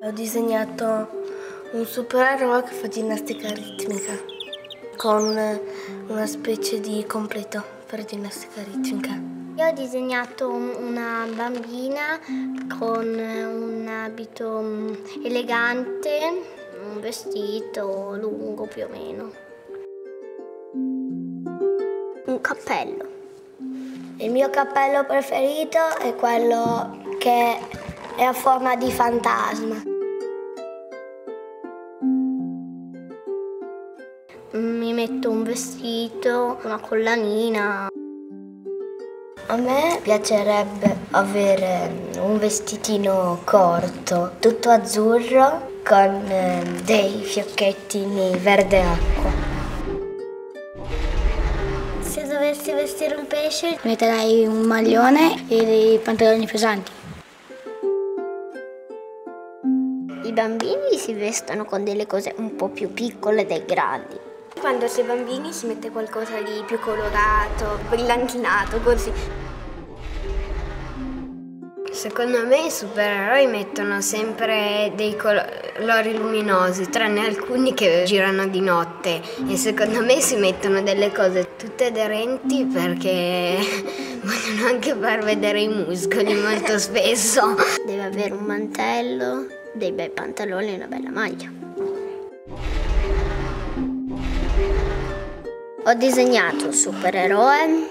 Ho disegnato un supereroe che fa ginnastica ritmica con una specie di completo per ginnastica ritmica. Io ho disegnato una bambina con un abito elegante, un vestito lungo più o meno. Un cappello. Il mio cappello preferito è quello che è a forma di fantasma. Mi metto un vestito, una collanina. A me piacerebbe avere un vestitino corto, tutto azzurro, con dei fiocchettini verde acqua. Se dovessi vestire un pesce, metterei un maglione e dei pantaloni pesanti. I bambini si vestono con delle cose un po' più piccole dei grandi. Quando si è bambini si mette qualcosa di più colorato, brillantinato, così. Secondo me i supereroi mettono sempre dei colori luminosi, tranne alcuni che girano di notte. E secondo me si mettono delle cose tutte aderenti perché vogliono anche far vedere i muscoli molto spesso. Deve avere un mantello, dei bei pantaloni e una bella maglia. Ho disegnato un supereroe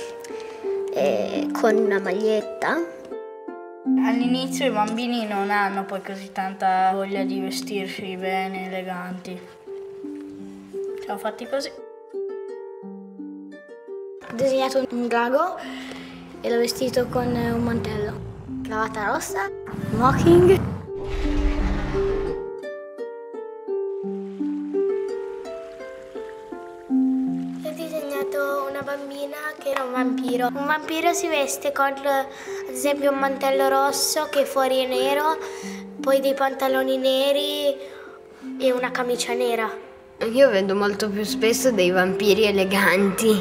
con una maglietta. All'inizio i bambini non hanno poi così tanta voglia di vestirsi bene, eleganti. Siamo fatti così. Ho disegnato un drago e l'ho vestito con un mantello. Cravatta rossa, smoking. Ho disegnato una bambina che era un vampiro. Un vampiro si veste con, ad esempio, un mantello rosso che fuori è nero, poi dei pantaloni neri e una camicia nera. Io vedo molto più spesso dei vampiri eleganti.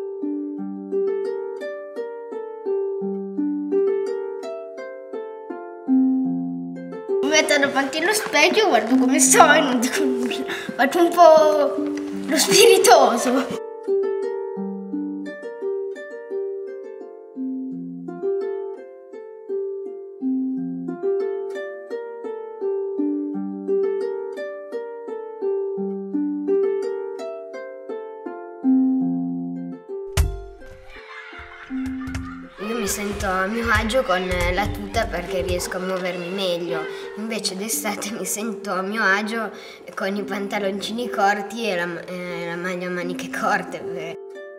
Mi metto davanti allo specchio, guardo come sto e non dico nulla. Faccio un po' lo spiritoso. Io mi sento a mio agio con la tuta perché riesco a muovermi meglio, invece d'estate mi sento a mio agio con i pantaloncini corti e la maglia a maniche corte.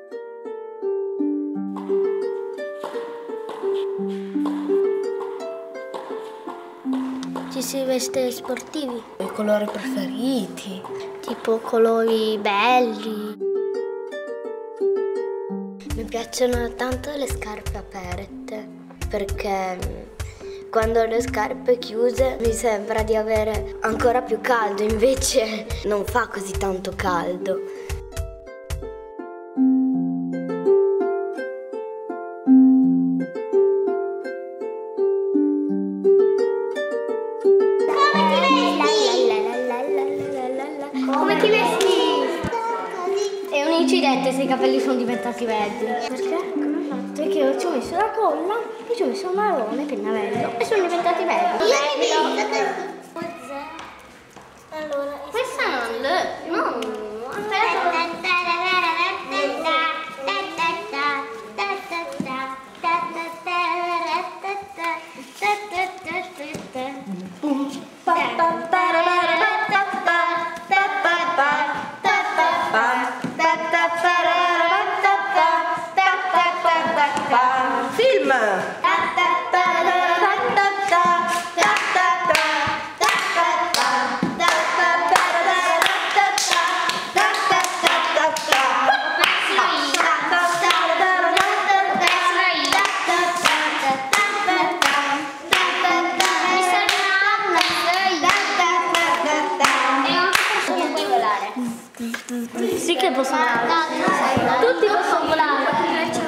Ci si veste sportivi, I colori preferiti. tipo colori belli. Mi piacciono tanto le scarpe aperte perché quando ho le scarpe chiuse mi sembra di avere ancora più caldo, invece non fa così tanto caldo. Come ti vesti? È un incidente se i capelli sono diventati verdi. Perché? Come ho fatto? Perché io ci ho messo la colla e ci ho messo un marrone pennarello e sono diventati verdi. Allora, questa no. Film! Sì che posso volare. Tutti possono volare.